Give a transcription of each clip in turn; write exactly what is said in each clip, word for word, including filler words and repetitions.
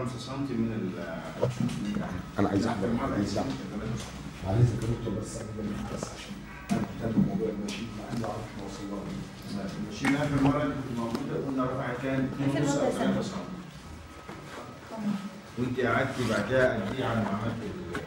خمسة سنتي من ال انا عايز احضر عايز احضر عايز دكتور بس بس عشان انا الموضوع الماشي مع انه عارف احنا وصلنا له. الماشين اخر مره اللي كنت موجوده قلنا رفعت كام؟ اتنين ونص او ثلاثة سم. وانت قعدتي بعدها قد ايه على ما عملت ال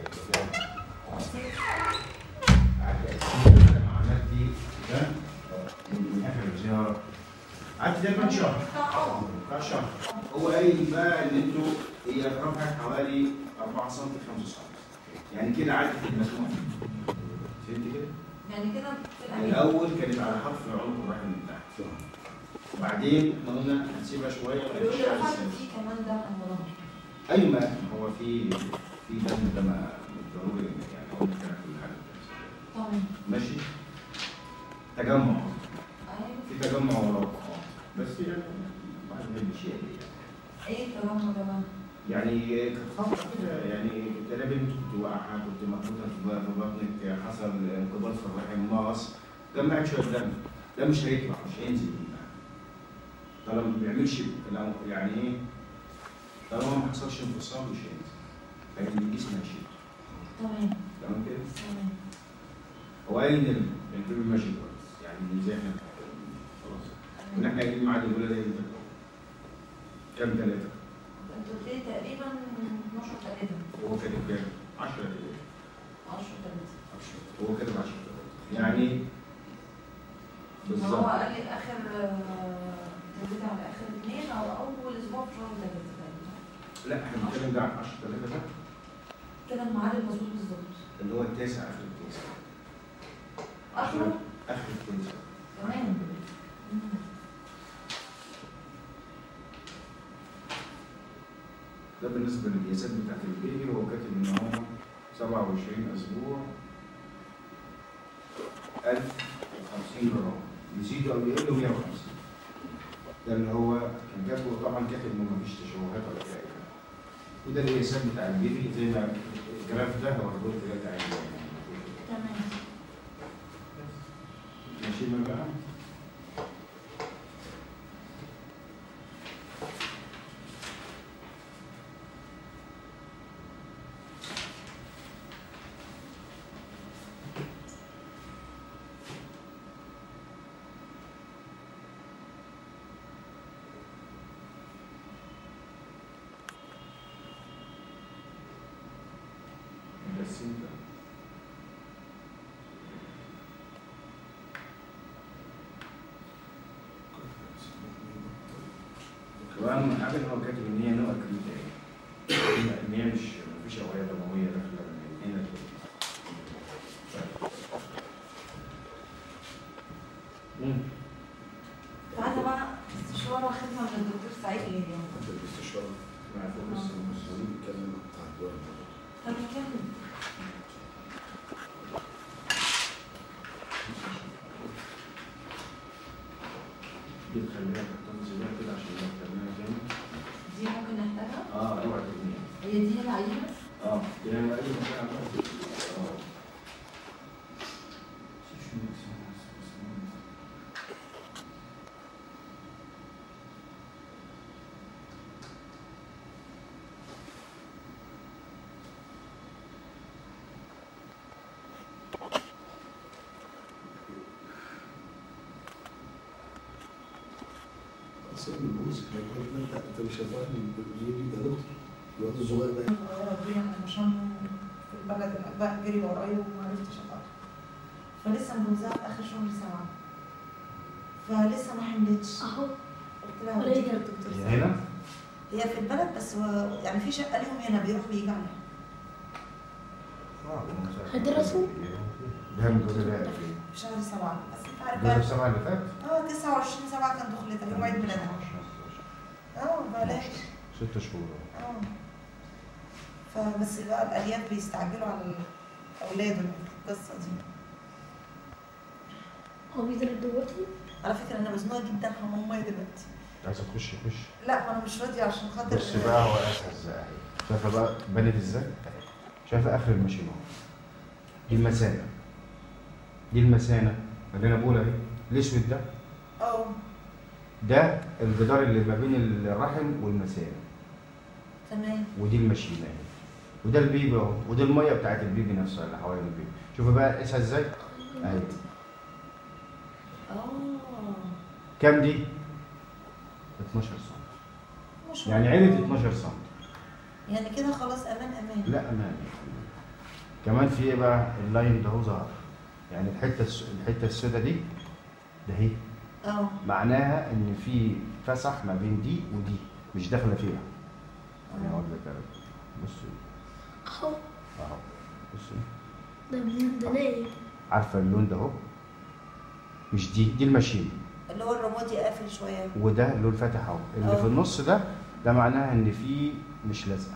قعدت قد ايه على ما عملتي ده؟ من اخر الزياره قعدت تقريبا شهر. بتاع شهر. هو قايل بقى ان انتوا هي رفعت حوالي أربعة سم خمسة سم. يعني كده عدت المسموح. فهمت كده؟ يعني كده في الاول كانت على حرف العنق الرحم من تحت. وبعدين احنا قلنا هنسيبها شويه بيقول لي رفعت في كمان دم ظهر. ايوه ما هو في في دم ده ما ضروري يعني هو كده كل حاجه. تمام. ماشي؟ تجمع. ايوه. في تجمع وراه. بس يعني واحد ما يمشي يعني. ايه التجمع ده بقى؟ يعني كانت خطأ كده يعني تقريبا انت كنت واقعه كنت مربوطه في بطنك حصل انقباض في الرحم ناقص جمعت شويه دم ده مش هيطلع مش هينزل منها طالما ما بيعملش يعني ايه طالما ما حصلش انفصال مش هينزل لكن الجسم هيشيل. تمام. تمام كده؟ تمام. هو قايل ان البيبي ماشي كويس يعني زي احنا خلاص ان احنا قايلين ميعاد الولاده امتى؟ كام ثلاثه؟ انت قلت لي تقريبا اتناشر تلاتة. هو كاتب كام؟ عشرة تلاتة. عشرة تلاتة. هو كاتب عشرة تلاتة يعني بالظبط. هو قال لي اخر تبدأ على اخر اثنين او اول اسبوع في شهر تلاتة تقريبا. لا احنا بنتكلم ده عن عشرة تلاتة ده كده الميعاد المظبوط بالظبط. اللي هو التاسع اخر التاسع. اخره؟ اخر التاسع. كمان. ده بالنسبه للقياسات بتاعت البيبي هو كاتب ان هو سبعة وعشرين اسبوع ألف وخمسين جرام يزيدوا او يقلوا مية وخمسين. ده اللي هو كان كاتبه طبعا كاتب انه مفيش تشوهات ولا حاجه. وده القياسات بتاع البيبي زي ما الجراف ده هوريه دلوقتي عادي. تمام. ماشي من بقى؟ وأهم حاجة إن هو كاتب إن هي نوع كلينيكية. إن هي مش مفيش أوعية دموية داخلة هنا كده. تعالى بقى استشارة خدمة من الدكتور سعيد اليوم. الاستشارة مع فوكس المصريين بيتكلم عن الدول. طب نكمل. دي تخليها تحتفظ بيها كده عشان لو تعملها تاني. دي ممكن نحتاجها؟ اه اوعى ترميها. هي دي العينة؟ اه دي اي مكان عملها. اه سيد البوز انت انت مش هتفهم بيجي ده دكتور الواد الصغير ده ربنا عشان في البلد الاجواء جري ورايا وما عرفتش اتعرف فلسه مجوزاها في اخر شهر سبعه فلسه ما حملتش اهو قلت لها ولا وديك هي للدكتور هي هنا؟ هي في البلد بس هو يعني في شقه ليهم هنا بيروح بيجي عليها هدرسوا؟ ده مجوزة ده في شهر سبعه بس انت عارف جوزة بقى السبعة اللي فات؟ اه تسعة وعشرين سبعه كان دخلتها يوم عيد ميلادها اه بلاش ست شهور اه فبس بقى الالياف بيستعجلوا على اولادهم القصه دي هو بيدرس دلوقتي؟ على فكره انا مزنوقه جدا في ماما دلوقتي عايزة تخش خش لا ما انا مش راضيه عشان خاطر بص بقى هو اسهل ازاي شايفة بقى بنت ازاي؟ شايفة اخر الماشين اهو دي المثانة دي المثانة اللي انا بقول اهي الاسود ده اه ده الجدار اللي ما بين الرحم والمثانة تمام. ودي الماشينه اهي، وده البيبي اهو، ودي الميه بتاعت البيبي نفسها اللي حوالين البيبي. شوفوا بقى قيسها ازاي اهي. اه كام دي؟ اتناشر سم. ما شاء يعني الله. عينة اتناشر سم. يعني كده خلاص امان امان. لا امان. كمان في ايه بقى؟ اللاين ده هو ظهر، يعني الحته الس... الحته السوداء دي ده هي اه معناها ان في فسح ما بين دي ودي مش داخله فيها. انا اه اقول لك انا بصي اهو اهو بصي، ده ده نايم. عارفه اللون ده اهو؟ مش دي دي الماشين، اللي هو الرمادي قافل شويه. وده لون فاتح اهو، اللي اه. في النص ده ده معناها ان في مش لازقه.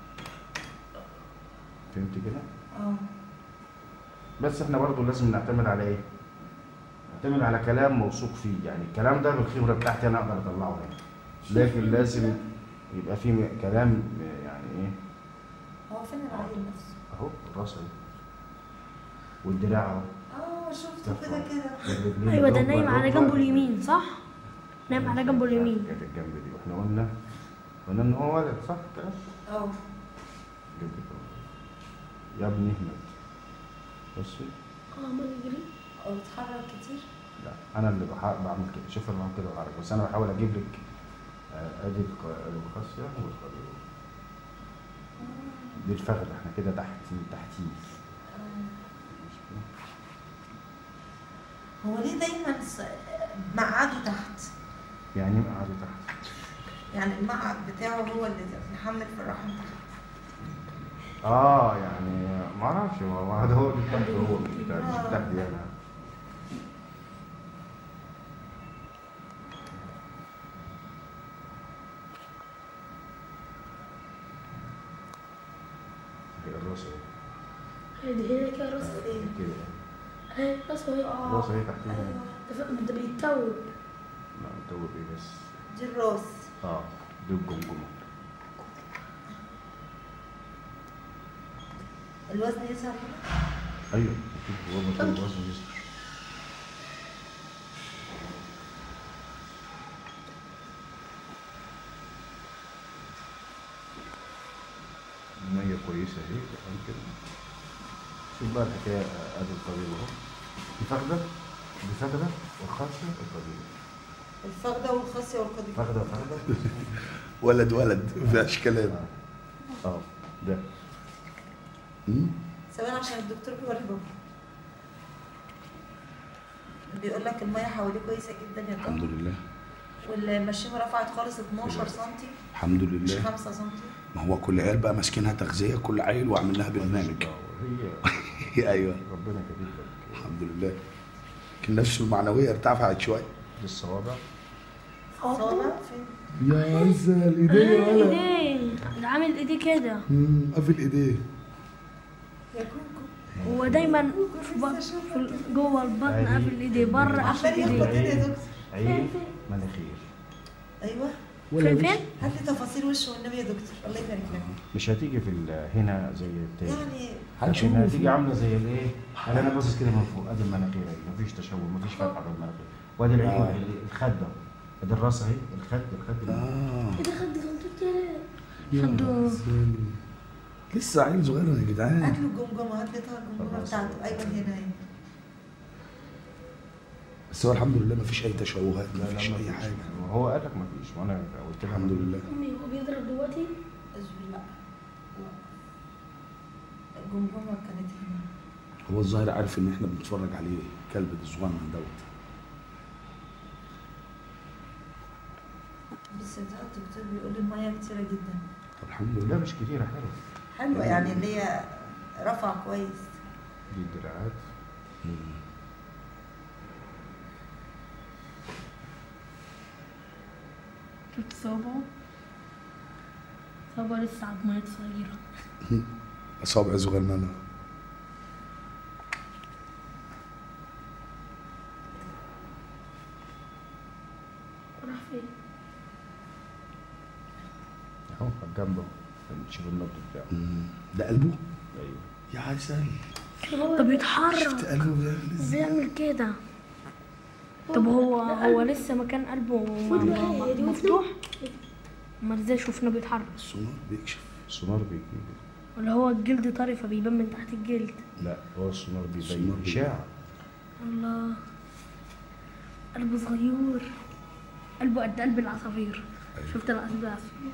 فهمت كده؟ اه بس احنا برضو لازم نعتمد على ايه؟ نعتمد على كلام موثوق فيه، يعني الكلام ده بالخبره بتاعتي انا اقدر اطلعه هنا، لكن لازم يبقى في كلام يعني ايه؟ هو فين العيل نفسه؟ اهو الراس اهي، والدراع اهو، اه شفته كده كده. والرجلين ايوه ده الركبة- نايم على الركبة. جنبه اليمين صح؟ نايم على جنبه اليمين. كانت الجنب دي، واحنا قلنا قلنا ان هو ولد صح كده؟ اه جنب كده. يا ابني احمد بصي، اه عمال يجري. او بيتحرك كتير. لا انا اللي بحا- بعمل كده، شوف انا بعمل كده وحرك، بس انا بحاول اجيب لك آه، ادي الق- القاسيه والقليل. دي الفخذ، احنا كده تحت تحتيه. هو ليه دايما س- مقعده تحت؟ يعني ايه قاعده تحت؟ يعني المقعد بتاعه هو اللي محمل في الرحم تحت. اه يعني ما اعرفش، هو هذا هو اللي تحت، هو مش تحت مش تحت يعني. هي الراس اهي هي دي هنا كده راسه. ايه؟ كده، اهي راسه اهي. الراس اهي تحتيها. ايوه ده ف- ده بيتوب. لا متوب ايه بس؟ دي الراس. اه دي الجمجمه. الوزن يظهر هنا؟ ايوه اكيد هو بطل الوزن يظهر. المية كويسة اهي تمام كده. شوف بقى الحكاية، ادي الطبيب اهو، دي فخدة دي فخدة والخاصة الطبيب. الفخده والخصيه والقضيب. فخدة فخدة ولد ولد ما فيهاش كلام. اه ده مم. ثواني عشان الدكتور بيوري بابا. بيقول لك الميه حواليه كويسه جدا يا الحمد طارق. لله والمشيمه رفعت خالص اتناشر سم الحمد مش لله. خمسة سم. ما هو كل عيال بقى ماسكينها تغذيه، كل عيل واعمل لها برنامج. هي ايوه ربنا كريم لك. الحمد لله. لكن نفسه المعنويه ارتفعت شويه. دي الصوابع. صابع فين؟ يا عزة الايدين ايديه ده عامل ايديه كده. قافل ايديه. يا كوكو. هو دايما في بط- في ال- جوه البطن قافل ايديه، بره قافل عمال يخبط ايديه. ايدي يا دكتور. عين مناخير. ايوه فين فين؟ هات لي تفاصيل وشه والنبي يا دكتور الله يبارك لك. مش هتيجي في ال- هنا زي التاني، يعني عشان هتيجي عامله زي الايه؟ انا انا باصص كده من فوق، ادي المناخير اهي، مفيش تشوه، مفيش فتحه في المناخير، وادي العين آه. الخده، ادي الراس اهي، الخد الخد اه ايه ده خد خد كده. يا خده. سلام. لسه عيل صغير يا هات جدعان. له الجمجمه، هات لي طه الجمجمه بتاعته. ايوه هنا اهي. بس هو الحمد لله ما فيش اي تشوهات، لا ما لا فيش ما اي فيش. حاجه. هو قال لك مفيش، وانا قلت لها الحمد مفيش. لله. امي هو بيضرب دلوقتي. لا لا الجمجمه كانت هنا. هو الظاهر عارف ان احنا بنتفرج عليه، كلب الصغنن دوت. بس ده الدكتور بيقول لي الميه كتيره جدا. طب الحمد لا لله. مش كتيره، حلوه. حلوه يعني اللي هي رفع كويس. دي الدراعات. مم. شفت صوابعه؟ صوابعه لسه عضمات صغيرة. اصابع صغننه. راح فين؟ اهو على الجنب اهو، تشوف النبض بتاعه. مم. ده قلبه؟ ايوه يا عسل. ده بيتحرك. شفت قلبه ده ازاي؟ بيعمل كده. طب هو هو لسه مكان قلبه م- م- مفتوح؟ امال ازاي شفنا بيتحرك؟ السونار بيكشف. السونار بيجيب. ولا هو الجلد طري فبيبان من تحت الجلد؟ لا هو السونار السونار بيبين بيبين. اشاعه. الله، قلبه صغير، قلبه قد قلب العصافير. أيوة. شفت العصافير العصافير؟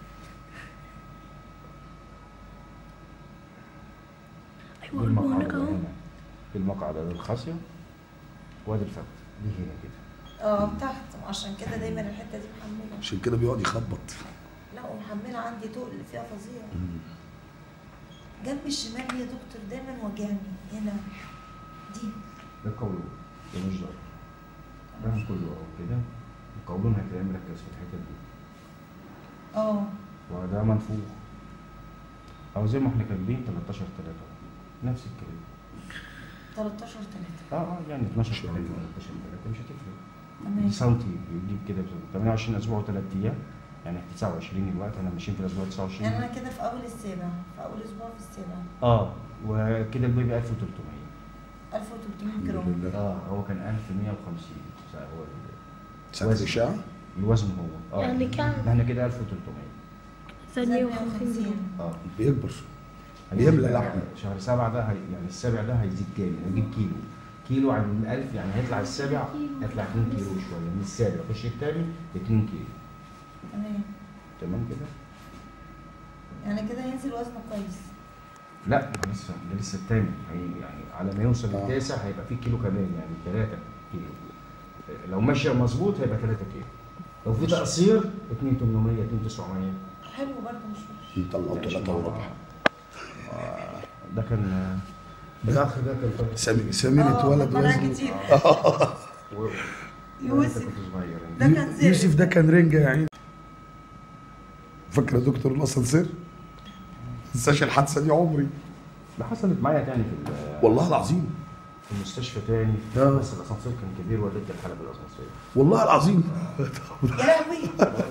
دي ايوه قلبه هناك المقعدة اهو. هنا، دي المقعدة، دي الخاصية، وادي الفخذ، دي هنا كده. اه تحت، عشان كده دايما الحته دي محمله. عشان كده بيقعد يخبط. لا ومحمله عندي تقل فيها فظيع. جنب الشمال يا دكتور دايما وجعني هنا دي. ده القولون، ده مش ضهر. ده كله اهو كده، القولون هتلاقيه مركز في الحتة دي. اه وده منفوخ. أو زي ما احنا كاتبين تلتاشر تلاتة، نفس الكلام. تلتاشر تلاتة. اه اه يعني اتناشر تلاتة تلتاشر تلاتة مش هتفرق. تمام. دي سنتي بيجيب كده تمانية وعشرين أسبوع وثلاث أيام، يعني تسعة وعشرين الوقت، احنا ماشيين في الأسبوع تسعة وعشرين. يعني انا كده في اول السابع، في اول اسبوع في السابع. اه وكده البيبي ألف وتلتمية. ألف وتلتمية الحمد جرام. لله. اه هو كان ألف ومية وخمسين هو ساعة وزن. الإشاعة؟ الوزن هو اه يعني كام؟ احنا كده ألف وتلتمية. ثانية وخمسين جرام. اه بيكبر. هيزيد بيملى بقى لحم. شهر سبعة ده هي يعني السابع ده هيزيد كام؟ هيجيب كيلو. كيلو عن ألف، يعني هيطلع السابع هيطلع اتنين كيلو شوية، من السابع يخش التاني اتنين كيلو. تمام. تمام كده؟ يعني كده ينزل وزنه كويس. لا ده لسه ده لسه التاني، هي يعني على ما يوصل آه. للتاسع هيبقى فيه كيلو كمان، يعني تلاتة كيلو. لو ماشية مظبوط هيبقى تلاتة كيلو. لو في تقصير اتنين تمنمية اتنين تسعمية. حلو برضه مش وحش. نطلعه تلاتة وربع. ده كان الاخ ده كان طالع. سامي سامي اتولد طلع وزنه. كتير. و- يوسف. وأنت كنت صغير يعني. ده كان زي يوسف ده كان رنجة يا عيني. فاكر يا دكتور الاسانسير؟ منساش الحادثة دي عمري. ده حصلت معايا تاني في ال- والله العظيم. في المستشفى تاني، آه. بس الاسانسير كان كبير ولدت الحاله بالاسانسير. والله العظيم. يا لهوي.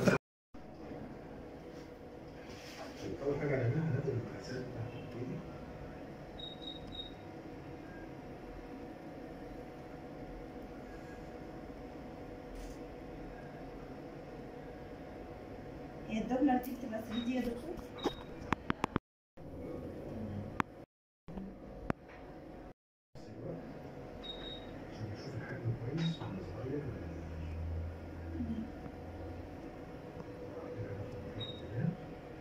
أول حاجة هنعملها هناخد الأجزاء بتاعت الكيدي. هي الدبلة دي بتبقى ثري دي يا دكتور؟ عشان نشوف الحجم كويس ولا صغير ولا كبير. بعد كده ناخد الحجم ده.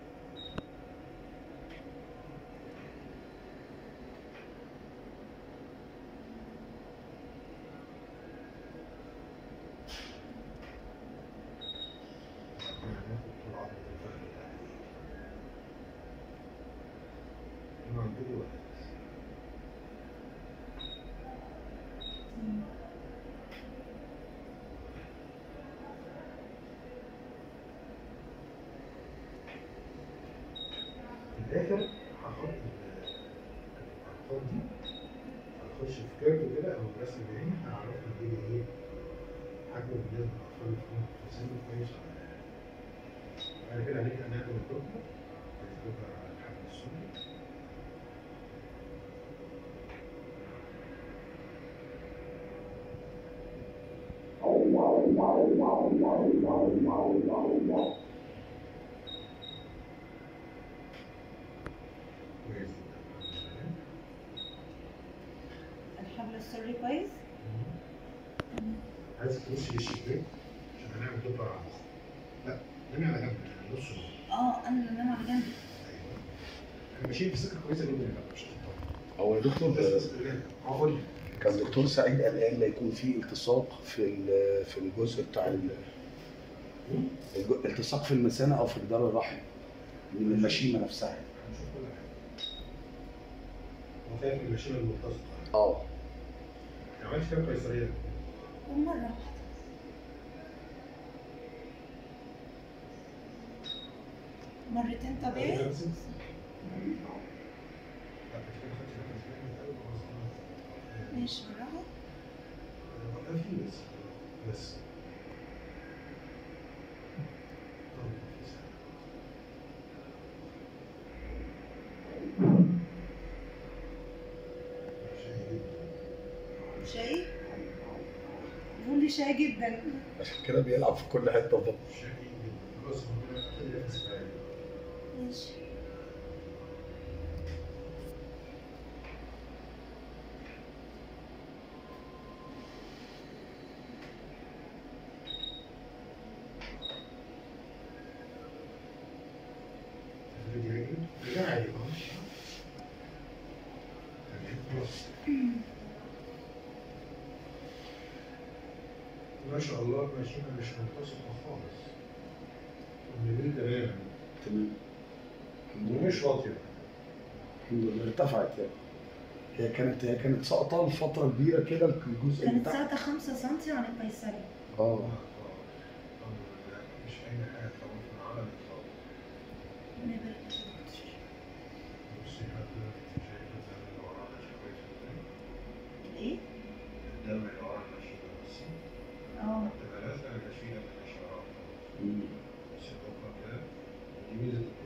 في الاخر هحط الارقام دي، هخش في كيرف كده او رسم بعيني هعرف الجيل ايه حجم بالنسبه للاطفال اللي في سن كويس ولا لا. بعد كده هنبدا ناخد الدكتور الدكتور على الحجم السوري. كويس جدا. الحبل السري كويس؟ عايز تبص للشباك عشان هنعمل دكتور على النص. لا نمي على جنب نص. اه انا اللي انام على جنب. ايوه احنا ماشيين في سكه كويسه جدا يا جماعه مش هتطلع. هو يا دكتور بس بس بالله اه قول لي. كان دكتور سعيد قلقان لا يكون في التصاق في ال- في الجزء بتاع ال- الج- التصاق في المثانه او في جدار الرحم من المشيمه نفسها. هنشوف كل حاجه. هو خايف من المشيمه الملتصقه. اه ما عملتش كام قيصريه؟ ومرة واحدة. مرتين طبيعي؟ لا بس لا انت كده خدت بالك من الأول خلاص. ماشي بالراحة. ده في بس بس طب في سنة. شاي؟ بيقول لي شاي جدا. عشان كده بيلعب في كل حته برضه. شقي جدا. خلاص هو كده نفس عالي. ماشي. رجع عالي خالص. تمام خلاص. ما شاء الله الماشينة مش ملتصقة خالص. جميل تماما. تمام. ومش واطية. الحمد لله ارتفعت يعني. هي كانت هي كانت ساقطه لفتره كبيره كده الجزء اللي كانت تحت. ساعتها خمسة سنتي عن القيصري. اه الحمد لله مش أي حاجة طبعا في العالم خالص. ربنا يبارك لك يا دكتور. بصي حضرتك شايفة الدم اللي ورانا شوية ازاي؟ ايه؟ الدم اللي ورا الماشينة بصي. اه. تبقى لازقة الماشينة في الإشارات. مم. بصي الدكتور كده دي ميزة الدكتور.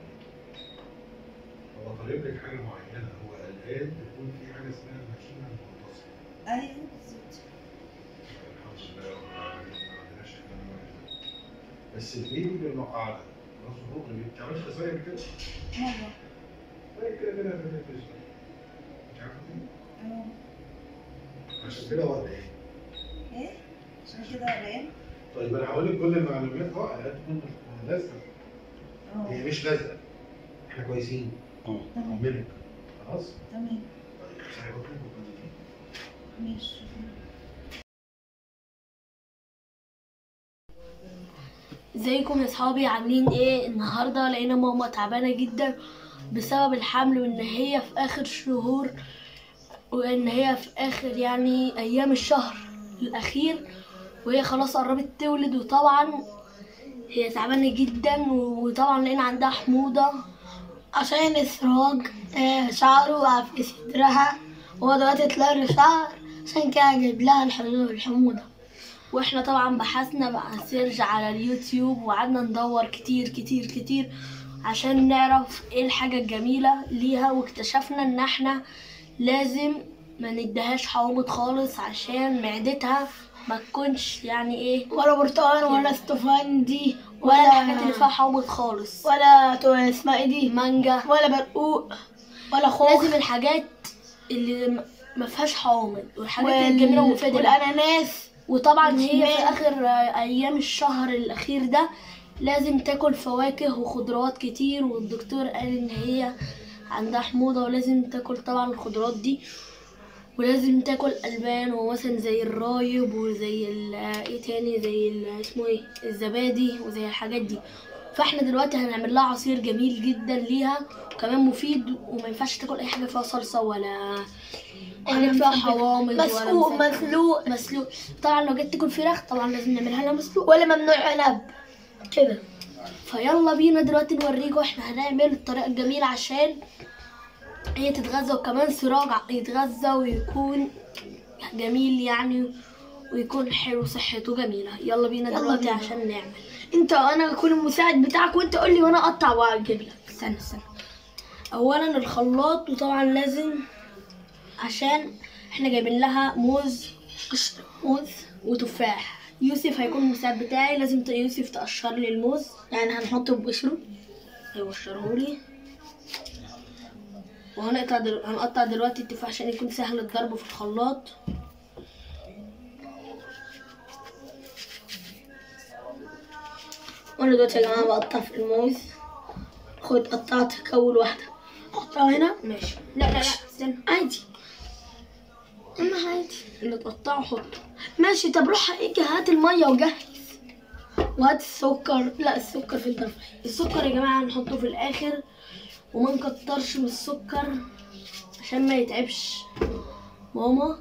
هو طالب لك حاجة معينة، هو قلقان تكون في حاجة اسمها الماشينة المتصلة. ايوه بالظبط. الحمد لله رب العالمين ما عندناش الكلام ده. بس البيبي بالمقعدة مظبوط ما بتعملش زي كده. مرة. زي كده كده في التلفزيون. مش عارفة دي؟ اه. عشان كده ولا ايه؟ ايه؟ عشان كده قلقان؟ طيب انا هقول لك كل المعلومات اه قلقان تكون لازقة. اه. هي مش لازقة. احنا كويسين. اه تمام. طمنك. خلاص؟ تمام. طيب صحيح بطنك وكنت ماشي. ازيكم يا صحابي عاملين ايه؟ النهارده لقينا ماما تعبانه جدا بسبب الحمل، وان هي في اخر شهور، وان هي في اخر يعني ايام الشهر الاخير، وهي خلاص قربت تولد. وطبعا هي تعبانه جدا، وطبعا لقينا عندها حموضه عشان السراج آه، شعره وقع في صدرها، وهو دلوقتي طلع له شعر، عشان كده جايب لها الحموضه. واحنا طبعا بحثنا بقى سيرج على اليوتيوب، وقعدنا ندور كتير كتير كتير عشان نعرف ايه الحاجة الجميلة ليها، واكتشفنا ان احنا لازم ما نديهاش حوامض خالص عشان معدتها ما تكونش يعني ايه، ولا برتقال ولا استفندي ولا ولا الحاجات اللي فيها حوامض خالص، ولا تو- اسمها ايه دي، مانجا ولا برقوق ولا خوخ لازم الحاجات اللي م- ما فيهاش حوامض، والحاجات وال- الجميلة والمفيدة. والاناناس. وطبعا هي في والشمال. اخر ايام الشهر الاخير ده لازم تاكل فواكه وخضروات كتير، والدكتور قال ان هي عندها حموضة ولازم تاكل طبعا الخضروات دي، ولازم تاكل البان ومثلا زي الرايب وزي ال- ايه تاني زي ال- اسمه ايه الزبادي وزي الحاجات دي. فاحنا دلوقتي هنعمل لها عصير جميل جدا ليها وكمان مفيد، وما ينفعش تاكل اي حاجه فيها صلصه ولا حاجه فيها حوامض ولا مسلوق مسكر. مسلوق مسلوق. طبعا لو جيت تاكل فراخ طبعا لازم نعملها لها مسلوق ولا ممنوع عنب كده. فيلا بينا دلوقتي نوريكم احنا هنعمل الطريقه الجميله عشان هي تتغذى، وكمان سراج يتغذى ويكون جميل يعني، ويكون حلو صحته جميله. يلا بينا يلا دلوقتي بينا. عشان نعمل. انت وانا اكون المساعد بتاعك، وانت قول لي وانا اقطع واجيب لك. استنى استنى اولا الخلاط، وطبعا لازم عشان احنا جايبين لها موز قشر موز وتفاح. يوسف هيكون المساعد بتاعي، لازم ت- يوسف تقشر لي الموز. يعني هنحطه بقشره. ايوه قشرهولي. وهنقطع دل... هنقطع دلوقتي التفاح عشان يكون سهل الضرب في الخلاط. وانا دلوقتي يا جماعه بقطع في الموز. خد قطعت اول واحده، اقطعها هنا. ماشي. لا لا لا استنى عادي انا عادي. اللي تقطعه حطه. ماشي. طب روح اجي هات الميه وجهز، وهات السكر. لا السكر في الدرفه. السكر يا جماعه هنحطه في الاخر، وما نكترش من السكر عشان ما يتعبش ماما.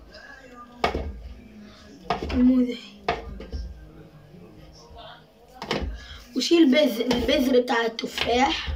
الموز اهي. وشيل بذر البذر بتاع التفاح.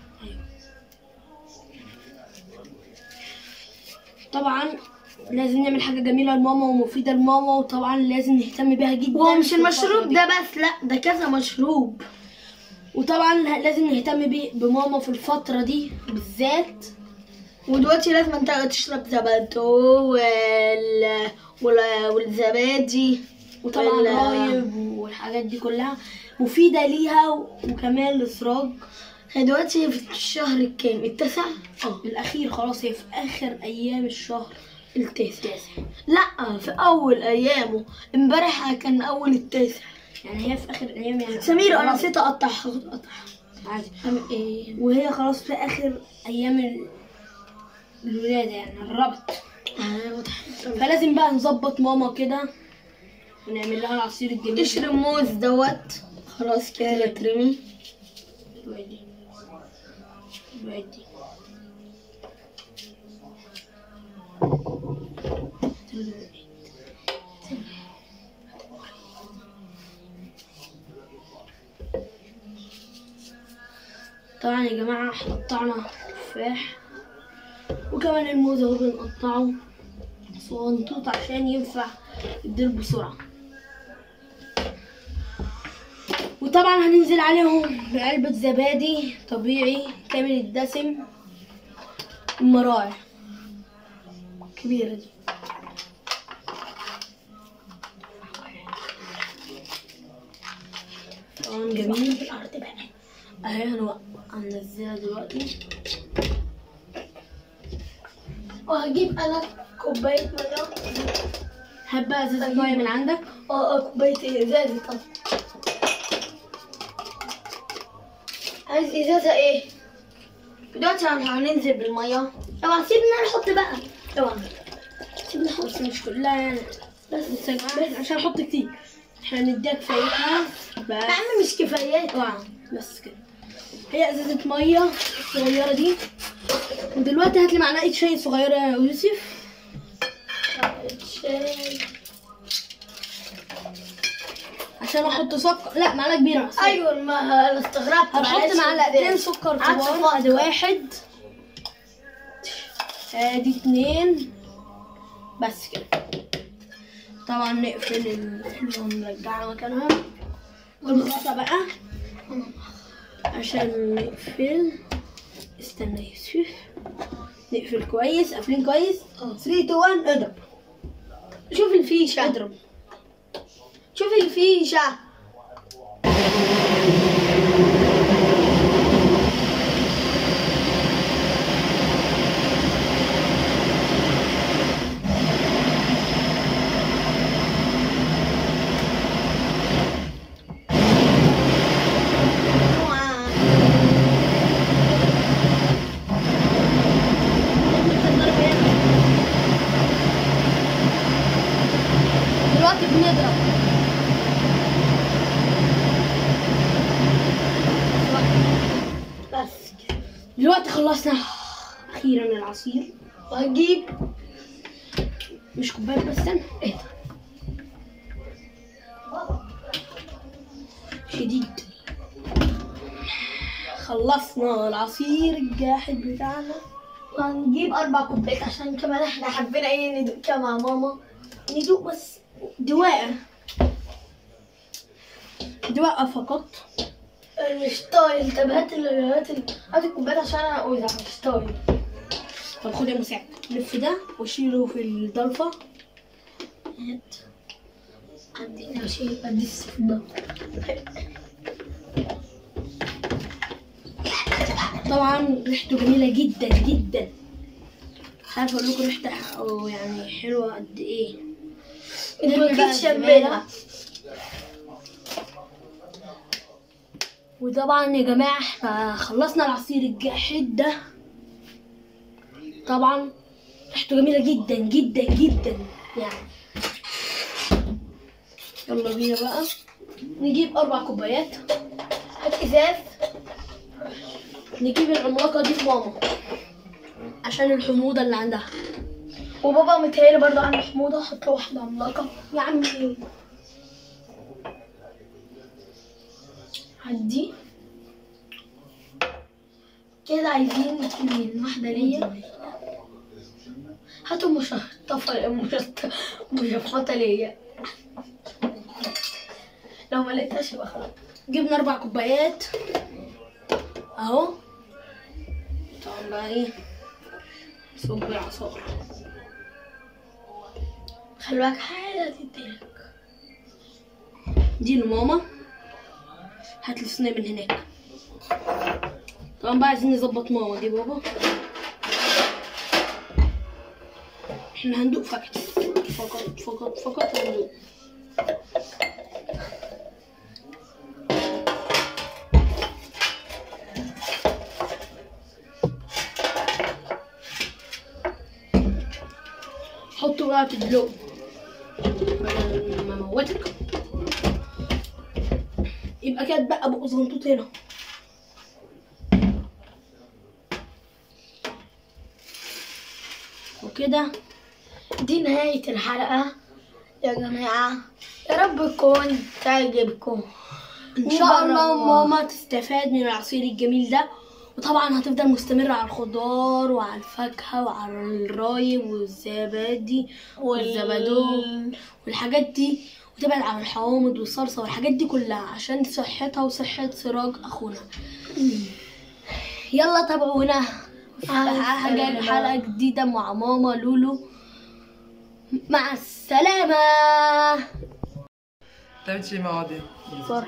طبعا لازم نعمل حاجه جميله لماما ومفيده لماما، وطبعا لازم نهتم بيها جدا. وهو مش في الفترة المشروب دي. ده بس، لا ده كذا مشروب. وطبعا لازم نهتم بيه بماما في الفتره دي بالذات. ودلوقتي لازم انت تشرب زبادو وال... وال... والزبادي وطبعا وال- رايب والحاجات دي كلها مفيدة ليها، وكمان الإسراج. هي دلوقتي في الشهر الكام؟ التاسع؟ اه الأخير خلاص، هي في آخر أيام الشهر التاسع. التاسع. لا، في أول أيامه. امبارح كان أول التاسع. يعني هي في آخر أيام يعني سمير أنا نسيت أقطعها أقطعها. عادي. أعمل إيه؟ وهي خلاص في آخر أيام ال- الولادة يعني الربط، أنا بتحسن. فلازم بقى نظبط ماما كده ونعمل لها العصير الجميل. قشر الموز دوت خلاص كده يترمي. ودي ودي طبعا يا جماعة قطعنا تفاح، وكمان الموز اهو بنقطعه صغنطوط عشان ينفع يدير بسرعة. وطبعا هننزل عليهم بعلبة زبادي طبيعي كامل الدسم المراعي الكبيرة دي. طبعا جميل. في الأرض بقى. اهي هنوقف هننزلها دلوقتي. وهجيب أنا كوباية مية. هات بقى ازازة مية من عندك. اه اه كوباية ازازة طبعا. عايز ازازة ايه؟ دلوقتي هننزل بالمية. طبعا سيبنا نحط بقى. طبعا سيبنا نحط. بس مش كلها يعني، بس بس بس عشان نحط كتير احنا نديها كفايتها يا بس. عم مش كفايات. طبعا بس كده. هي ازازة مية الصغيرة دي. ودلوقتي هاتلي معلقة شاي صغيرة يا يوسف. شاي. عشان احط سكر. لا معلقة كبيرة. ايوه ما انا استغربت. هنحط معلش معلقتين ازاي؟ سكر قعدت كبار. ادي أفكر. واحد، ادي اتنين، بس كده. طبعا نقفل الحلوة ونرجعها مكانها. والمغطى بقى عشان نقفل. استنى يا يوسف، نقفل كويس. قافلين كويس. اه. ثلاثة اتنين واحد اضرب. شوف الفيشة. اضرب. شوف الفيشة. دلوقتي بنضرب. بس كده. دلوقتي خلصنا اخيرا العصير. وهجيب مش كوبايه بس، استنى. ايه ده شديد. خلصنا العصير الجاحد بتاعنا. وهنجيب أربع كوبايات عشان كمان احنا حابين ايه ندوق كده مع ماما. ندوق بس دواء دواء فقط. مش طايل. طب هات ال هات ال هات الكوبايات عشان انا عاوزها مش طايل. طب خد يا مساعد، لف ده وشيله في الضلفه. هات. عندي شيء ادي السيف ده. طبعا ريحته جميله جدا جدا. مش عارفه اقول لكم ريحتها أو يعني حلوه قد ايه. انتوا نرمي بقى اكيد شمينا. وطبعا يا جماعه احنا خلصنا العصير الجاحد ده. طبعا ريحته جميله جدا جدا جدا يعني. يلا بينا بقى نجيب اربع كوبايات. هات ازاز. نجيب العملاقه دي في ماما عشان الحموضه اللي عندها. وبابا متهيألي برضه عنده حموضة. حط له واحدة عملاقة. يا عمي عدي كده. عايزين اتنين. واحدة ليا. هاتوا مشطفة مشط- مشفطة ليا. لو ما لقيتهاش يبقى خلاص. جبنا اربع كوبايات اهو. طبعا بقى ايه صب العصار. خلي بالك حاجة تديلك. دي لماما. هات لي صينيه من هناك. طبعا بقى عايزين نظبط ماما. دي بابا. احنا هندوق فقط فقط فقط فقط هندوق. حطوا بقى تدلقوا بدل ما موتك. يبقى كده اتبقى بق صغنطوط هنا. وكده دي نهاية الحلقة يا جماعة. يا رب تكون تعجبكم ان شاء الله. ماما تستفاد من العصير الجميل ده، وطبعا هتفضل مستمرة على الخضار وعلى الفاكهة وعلى الرايب والزبادي والزبادو والحاجات دي، وتبعد عن الحوامض والصلصة والحاجات دي كلها عشان صحتها وصحة سراج أخونا. يلا تابعونا في حاجة حلقة جديدة مع ماما لولو. مع السلامة. تمشي معادي فرح.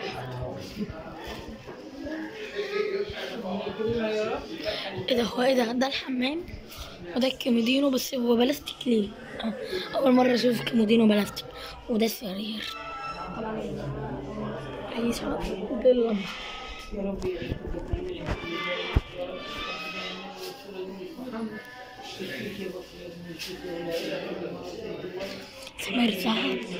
ايه ده؟ هو ايه ده؟ ده الحمام وده الكومودينو، بس هو بلاستيك ليه؟ اول مره اشوف كومودينو بلاستيك. وده السرير طبعا. اي سبب بالله. يا رب سمير صح.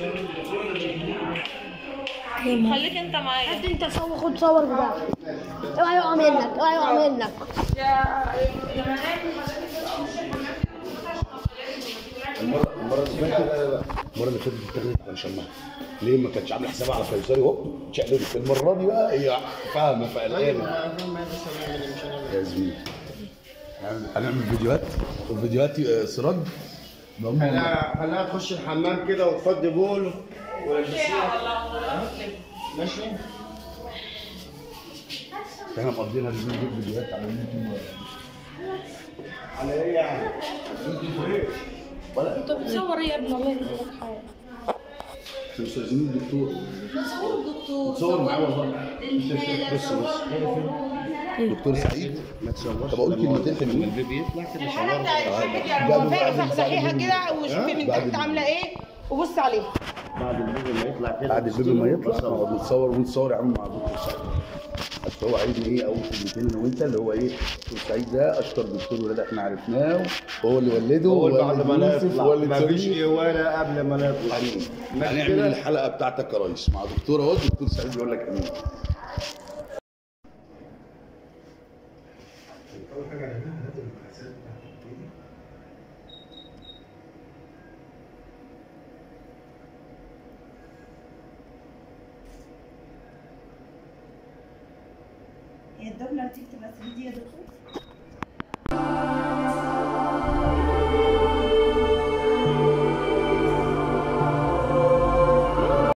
خليك انت معايا. هات انت صور، خد صور بتاعك. اوعى يقع منك، اوعى يقع منك. المره المره اللي فاتت المره اللي فاتت اتاخدت على شمها. ليه ما كانتش عامله حسابها على قيصري؟ هوب اتشقلبت. المره دي بقى هي فاهمه فقلقانه. يا زميلي هنعمل فيديوهات وفيديوهات سراج. خليها خليها تخش الحمام كده وتفضي بول ماشي. احنا مقضينا اليومين دول فيديوهات على اليوتيوب. على ايه يعني؟ انت بتصور ايه يا ابني؟ الله يرزقك حاجه. احنا مستاذنين الدكتور. بتصور الدكتور. تصور معاه والله. بص بص دكتور سعيد. طب اقول كلمتين حلوين. البيبي يطلع كده صورها. صحيحه كده وشوفي من تحت عامله ايه وبص عليها. بعد البيبي ما يطلع كده. بعد البيبي ما يطلع نقعد نتصور ونتصور يا عم مع دكتور سعيد. بس هو عايزني ايه اول كلمتين انا وانت اللي هو ايه؟ دكتور سعيد ده اشطر دكتور ولاد احنا عرفناه، وهو اللي ولده هو اللي بعد ما يوسف هو اللي ما فيش ايه ولا قبل ما نطلع. هنعمل الحلقه بتاعتك يا ريس مع دكتور اهو. دكتور سعيد بيقول لك امين. اول حاجه هنعملها هننزل المقاسات بتاعت البيبي. هي الدبلة دي بتبقى ثري دي يا دكتور؟